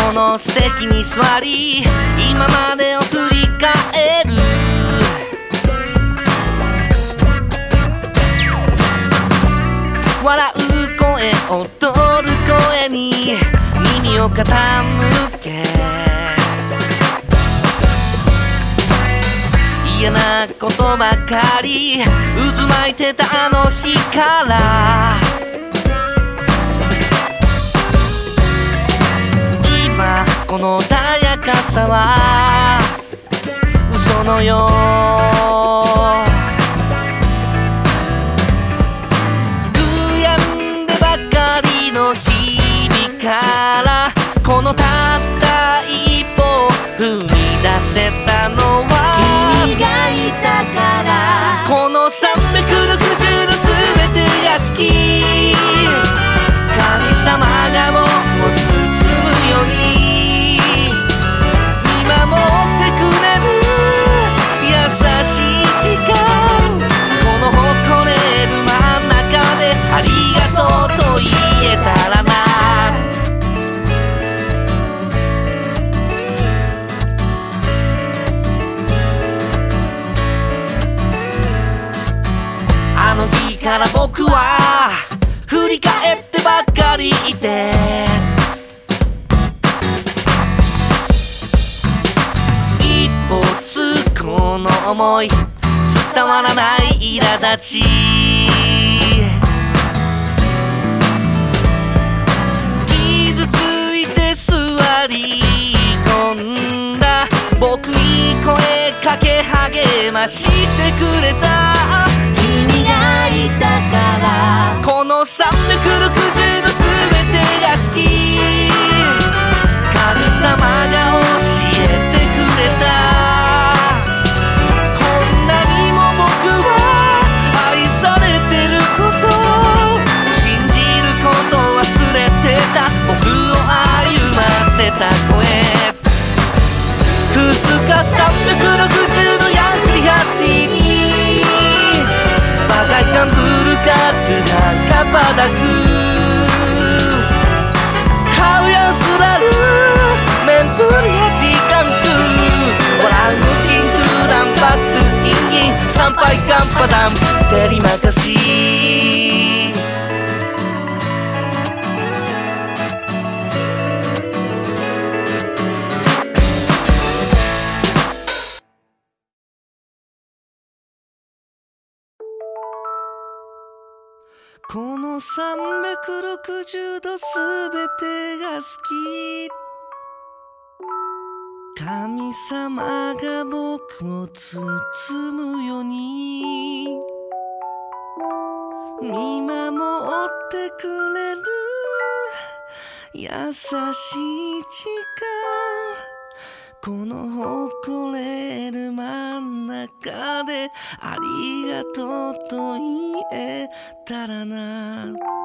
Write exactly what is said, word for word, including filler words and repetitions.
この席に座り今までを振り返る。笑う声踊る声に耳を傾け、嫌なことばかり渦巻いてたあの日から今この穏やかさは嘘のよう。悔やんでばかりの日々からこのたった一歩踏み出せたのは君がいたから。このさんびゃくろくじゅうどすべてが好き、神様が僕を包むように見守ってくれる優しい時間、この誇れる真ん中でありがとうと言えたらな。あの日から僕は振り返ってばっかりいて、一歩つこの想い伝わらない苛立ち、傷ついて座り込んだ僕に声かけ励ましてくれた君がいたから。このさんびゃくろくじゅうどすべてが好き、神様が教えてくれた。こんなにも僕は愛されてること、信じること忘れてた僕を歩ませた声、くすかさんびゃくろくじゅうどヤングリハッティにbagaikan berkat dengan kepadaku, kau yang selalu memperhatikanku, orang mungkin ternampak ingin sampaikan padamu terima kasih.このさんびゃくろくじゅうどすべてが好き、神様が僕を包むように見守ってくれる優しい時間、この誇れる真ん中でありがとうと言えたらな。